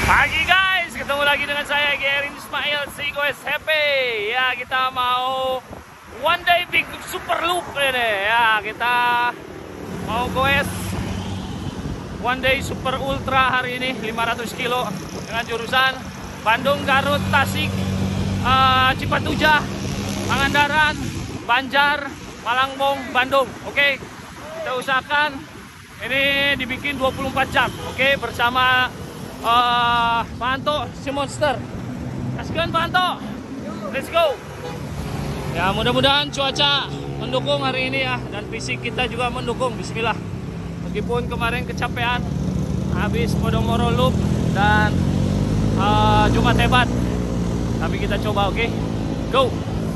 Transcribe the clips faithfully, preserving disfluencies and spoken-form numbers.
Pagi guys, ketemu lagi dengan saya Gerin Ismail si Goes Happy. Ya, kita mau one day big super loop ini. Ya, kita mau goes one day super ultra hari ini lima ratus kilo dengan jurusan Bandung, Garut, Tasik, uh, Cipatujah, Pangandaran, Banjar, Malangbong, Bandung. Oke, kita usahakan ini dibikin dua puluh empat jam. Oke, bersama Uh, Pak Anto, si monster. Kasihkan Pak Anto. Let's go. Ya, mudah-mudahan cuaca mendukung hari ini ya, dan fisik kita juga mendukung. Bismillah. Meskipun kemarin kecapean habis Podomoro Loop dan uh, Jumat hebat, tapi kita coba. Oke, okay? Go.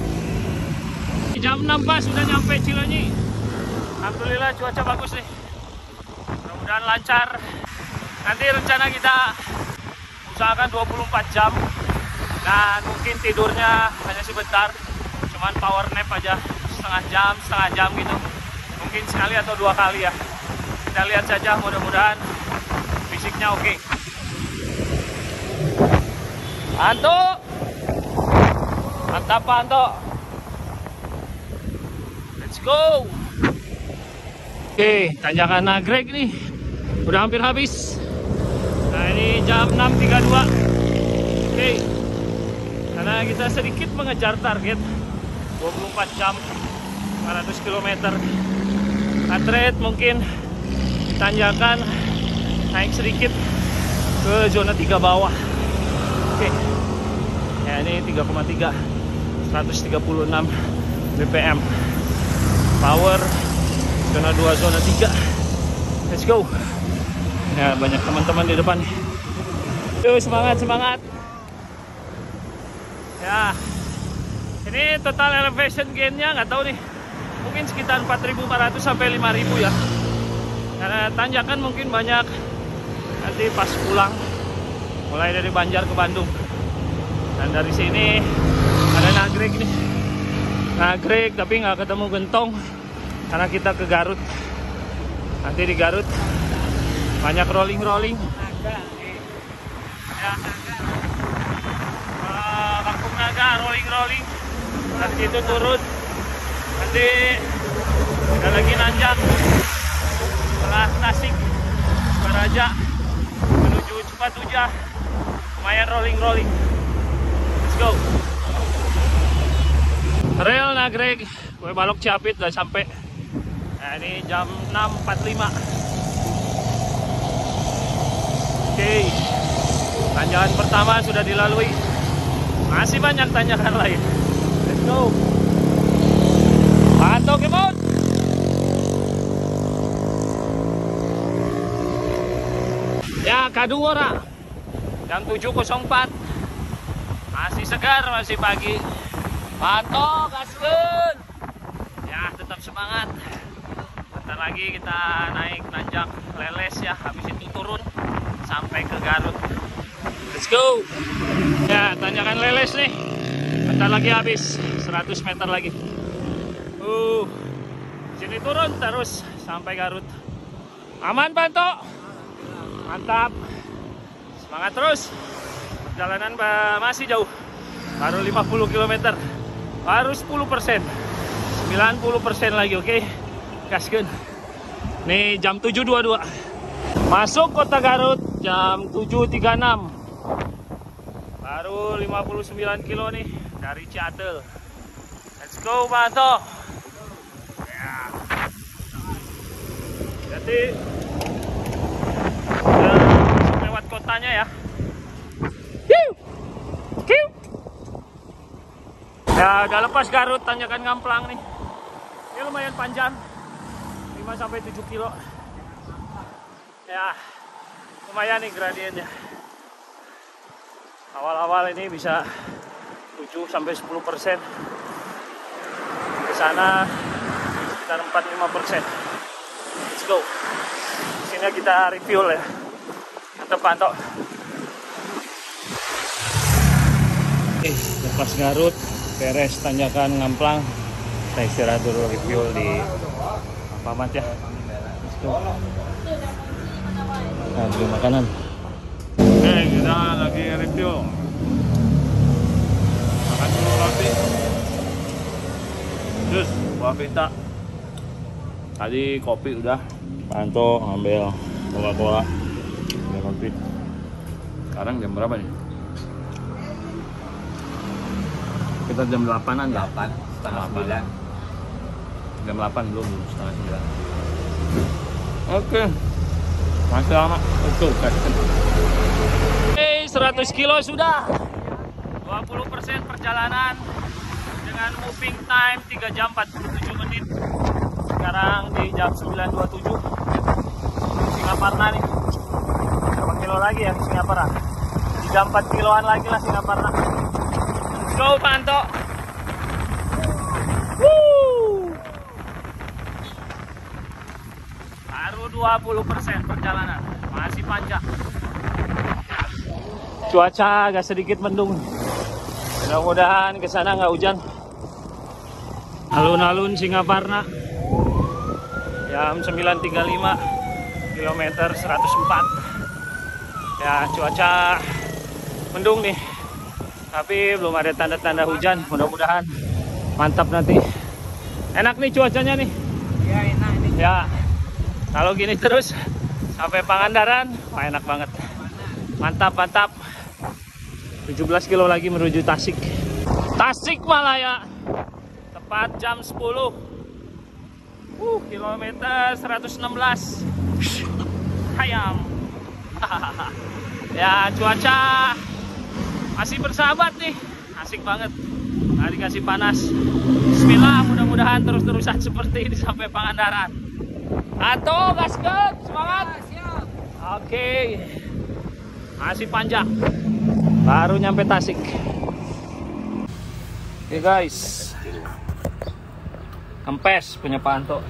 Jam enam pas sudah nyampe Cileunyi. Alhamdulillah cuaca bagus nih. Mudah-mudahan lancar. Nanti rencana kita usahakan dua puluh empat jam, dan mungkin tidurnya hanya sebentar, cuman power nap aja setengah jam, setengah jam gitu. Mungkin sekali atau dua kali ya. Kita lihat saja, mudah-mudahan fisiknya oke. Anto, mantap Pak Anto. Let's go. Oke, tanjakan Nagreg nih udah hampir habis. Nah, ini jam enam tiga puluh dua. Oke, karena kita sedikit mengejar target dua puluh empat jam lima ratus kilometer. Heart rate mungkin tanjakan naik sedikit ke zona tiga bawah. Oke, ya ini tiga koma tiga, seratus tiga puluh enam B P M. Power zona dua, zona tiga. Let's go. Ya, banyak teman-teman di depan. Yuk, semangat, semangat. Ya, ini total elevation gainnya nggak tahu nih. Mungkin sekitar empat ribu empat ratus sampai lima ribu ya. Karena tanjakan mungkin banyak. Nanti pas pulang, mulai dari Banjar ke Bandung. Dan dari sini ada Nagreg nih. Nagreg tapi nggak ketemu Gentong karena kita ke Garut. Nanti di Garut banyak rolling-rolling. Ya, uh, Kampung Naga rolling-rolling. Dari situ turun. Nanti ada lagi nanjak setelah Tasik, Baraja menuju Cipatujah. Lumayan rolling-rolling. Let's go. Rel Nagreg, Kue Balok Ciapit udah sampai. Nah, ini jam enam empat puluh lima. Oke, tanjakan pertama sudah dilalui. Masih banyak tanjakan lain. Let's go. Mantap, kemot. Ya, Kadungora. Jam tujuh nol empat. Masih segar, masih pagi. Mantap, gaskeun. Ya, tetap semangat. Bentar lagi kita naik nanjak Leles ya. Habis itu turun sampai ke Garut. Let's go. Ya, tanjakan Leles nih. Bentar lagi habis, seratus meter lagi. Uh, sini turun terus sampai Garut. Aman Panto? Mantap. Semangat terus. Perjalanan masih jauh. Baru lima puluh kilometer. Baru sepuluh persen. sembilan puluh persen lagi, oke? Okay? Gaskeun. Nih jam tujuh dua puluh dua. Masuk kota Garut jam tujuh tiga puluh enam. Baru lima puluh sembilan kilo nih dari Ciatel. Let's go, Panto. Ya. Jadi udah lewat kotanya ya. Hiu. Hiu. Ya, udah lepas Garut, tanjakan Ngamplang nih. Ini lumayan panjang. lima sampai tujuh kilo. Ya, lumayan nih gradiennya. Awal-awal ini bisa tujuh sampai sepuluh persen. Ke sana sekitar empat sampai lima persen. Let's go. Sini kita review ya. Mantap Panto. Eh, lepas Garut, beres tanjakan Ngamplang. Kita istirahat dulu, review di Pamat ya. Let's go. Nah, beli makanan. Oke, kita kita lagi review. Makan dulu roti. Jus, buah pita. Tadi kopi udah. Panto ambil Coca-Cola, ambil roti. Sekarang jam berapa nih? Kita jam delapanan. delapan, setengah sembilan. Jam delapan belum, belum setengah sembilan. Oke, masih lama. Itu kan. Oke, seratus kilo sudah. dua puluh persen perjalanan dengan moving time tiga jam empat puluh tujuh menit. Sekarang di jam sembilan dua puluh tujuh. Singaparna nih. Berapa kilo lagi ya di Singaparna? tiga puluh empat kiloan lagi lah Singaparna. Let's go, Panto. Woo! Baru dua puluh persen perjalanan. Masih panjang. Cuaca agak sedikit mendung. Mudah-mudahan ke sana nggak hujan. Alun-alun Singaparna. Jam sembilan tiga puluh lima, kilometer seratus empat. Ya, cuaca mendung nih. Tapi belum ada tanda-tanda hujan. Mudah-mudahan mantap nanti. Enak nih cuacanya nih. Ya, enak nih. Ya. Kalau gini terus sampai Pangandaran, wah enak banget. Mantap, mantap. tujuh belas kilo lagi menuju Tasik. Tasik Malaya. Tepat jam sepuluh. Uh, kilometer seratus enam belas. Hayam. Ya, cuaca masih bersahabat nih. Asik banget. Nggak dikasih panas. Bismillah, mudah-mudahan terus-terusan seperti ini sampai Pangandaran. Atau gasket, semangat. Oke. Masih panjang. Baru nyampe Tasik. Oke guys. Kempes punya Panto.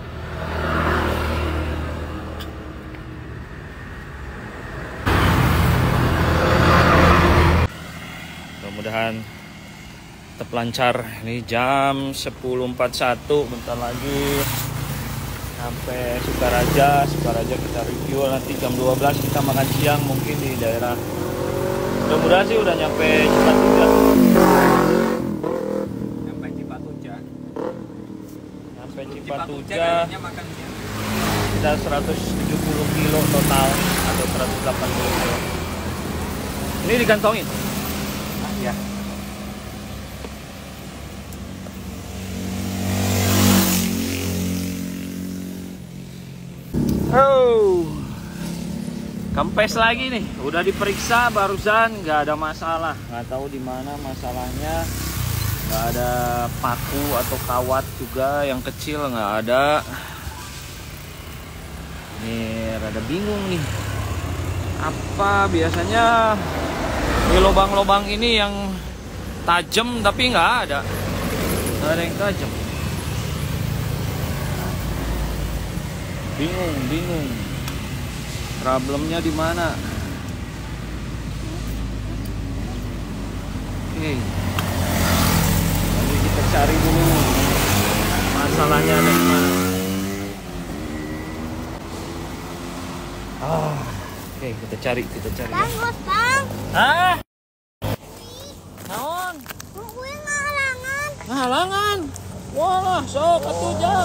Mudah-mudahan tetap lancar. Ini jam sepuluh empat puluh satu, bentar lagi sampai Sukaraja. Sukaraja kita review nanti jam dua belas kita makan siang mungkin di daerah. Mudah-mudahan sih udah nyampe Cipatuja. Sampai Cipatuja. Sampai Cipatuja. Makan siang. Kita seratus tujuh puluh kilo total atau seratus delapan puluh kilo. Ini digantongin. Ah, ya. Oh, kempes lagi nih. Udah diperiksa barusan, nggak ada masalah. Nggak tahu di mana masalahnya. Nggak ada paku atau kawat juga yang kecil, nggak ada. Ini rada bingung nih. Apa biasanya di lubang-lubang ini yang tajam tapi nggak ada. Nggak ada yang tajam. Bingung, bingung. Problemnya di mana? Oke. Nanti kita cari dulu masalahnya ada di mana. Ah, oke, kita cari, kita cari. Bang, bos, bang. Hah? Naon? Gue ngalangan. Halangan. Wah, sok atuh jam.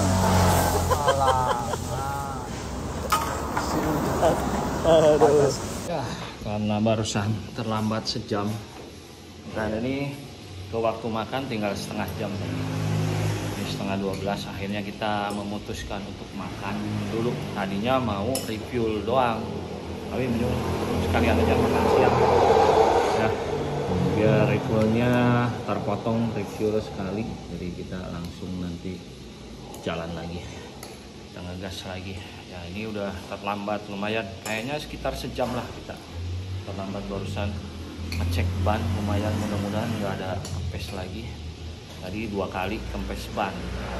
Aduh. Ya, karena barusan terlambat sejam. Dan ini ke waktu makan tinggal setengah jam. Ini setengah dua belas. Akhirnya kita memutuskan untuk makan dulu. Tadinya mau review doang, tapi minum sekalian aja makan siang. Ya, biar reviewnya terpotong review sekali. Jadi kita langsung nanti jalan lagi. Kita ngegas lagi. Ya, ini udah terlambat lumayan, kayaknya sekitar sejam lah kita terlambat. Barusan ngecek ban lumayan, mudah-mudahan nggak ada kempes lagi. Tadi dua kali kempes ban,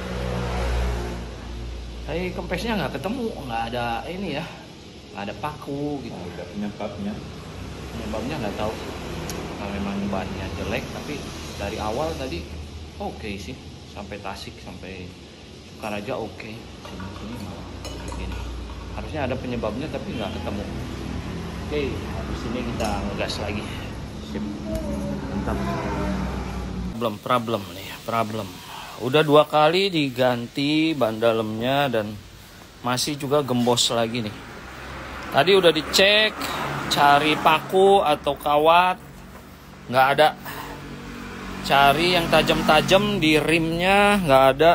tapi kempesnya nggak ketemu, nggak ada ini ya, nggak ada paku gitu. Ada penyebabnya. Penyebabnya nggak tahu. Nah, memang bannya jelek, tapi dari awal tadi oke okay sih, sampai Tasik sampai Sukaraja oke. Okay. Sini-sini malah gini. Harusnya ada penyebabnya tapi nggak ketemu. Oke, habis ini kita ngegas lagi. Sip. Mantap. Problem, problem nih, problem. Udah dua kali diganti ban dalamnya dan masih juga gembos lagi nih. Tadi udah dicek, cari paku atau kawat, nggak ada. Cari yang tajam-tajam di rimnya, nggak ada.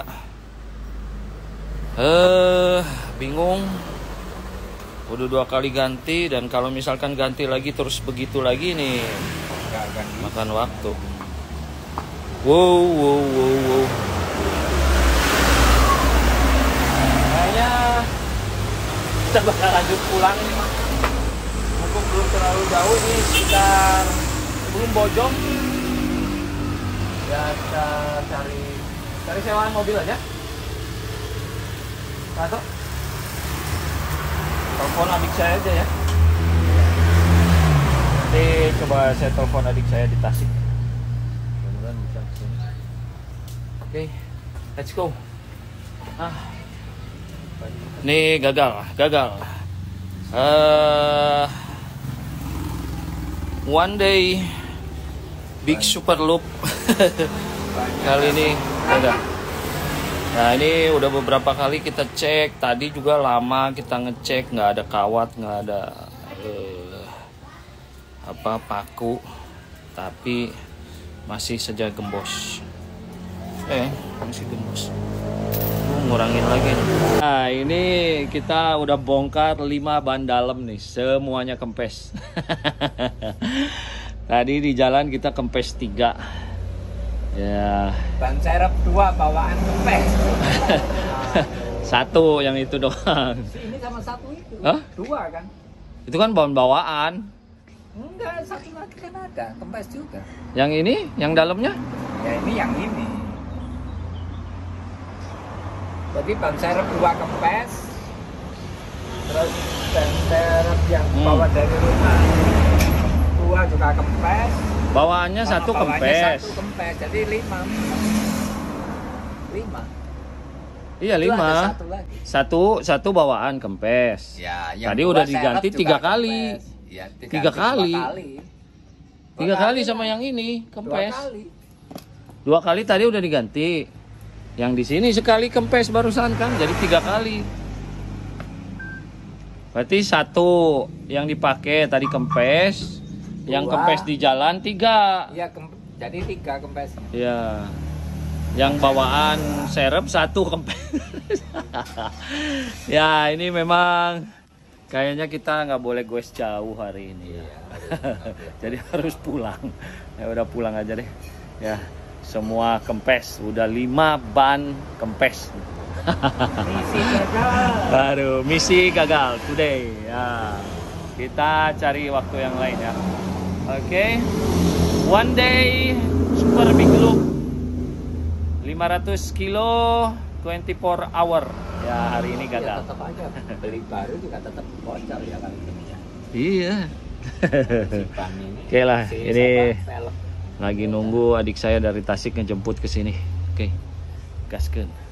Eh, bingung. Udah dua kali ganti, dan kalau misalkan ganti lagi terus begitu lagi nih, Nggak akan bisa. makan waktu. Wow, wow, wow, wow. Kayaknya kita bakal lanjut pulang ini mah. Mumpung belum terlalu jauh nih, sekitar sebelum Bojong. Ya kita cari cari sewaan mobil aja. Atau telepon adik saya aja ya. Nanti coba saya telepon adik saya di Tasik. Mudah-mudahan bisa kesini. Oke, let's go. Ah, nih gagal, gagal. Uh, one day big super loop. Kali ini gagal. Nah ini udah beberapa kali kita cek. Tadi juga lama kita ngecek, nggak ada kawat, nggak ada uh, apa paku, tapi masih saja gembos. Eh masih gembos. Uh, ngurangin lagi. Nah ini kita udah bongkar lima ban dalam nih, semuanya kempes. Tadi di jalan kita kempes tiga. Ya. Ban serep dua bawaan kempes. Satu yang itu doang. Ini sama satu itu. Hah? Dua kan? Itu kan bawaan bawaan. Enggak, satu lagi kan ada, kempes juga. Yang ini, yang dalamnya? Ya ini yang ini. Jadi ban serep dua kempes. Terus ban serep yang Hmm. bawa dari rumah dua juga kempes. Bawaannya Sama satu bawahnya kempes. Satu kempes, jadi lima. Lima. Iya Itu lima. ada satu lagi. Satu satu bawaan kempes. Ya, yang Tadi dua udah serep diganti juga tiga kempes. kali. Ya, diganti Tiga dua kali. kali. Tiga Dua kali sama yang ini Dua kempes. kali. Dua kali tadi udah diganti. Yang di sini sekali kempes barusan kan, jadi tiga kali. Berarti satu yang dipakai tadi kempes, yang Dua. kempes di jalan tiga. Iya, kem- jadi tiga kempes. Ya, yang bawaan serep satu kempes. Ya ini memang kayaknya kita nggak boleh goes jauh hari ini ya. Jadi harus pulang. Ya udah pulang aja deh. Ya semua kempes, udah lima ban kempes. Misi gagal. Baru misi gagal today. Ya kita cari waktu yang lain ya. Oke, one day super big loop lima ratus kilo dua puluh empat hour. Ya hari ini Ya, gagal. tetap aja beli baru juga tetap bocor ya kan itu ya. Iya. Si ban ini. Oke lah, si ini siapa, velg. lagi nunggu adik saya dari Tasik ngejemput ke sini. Oke, gaskeun.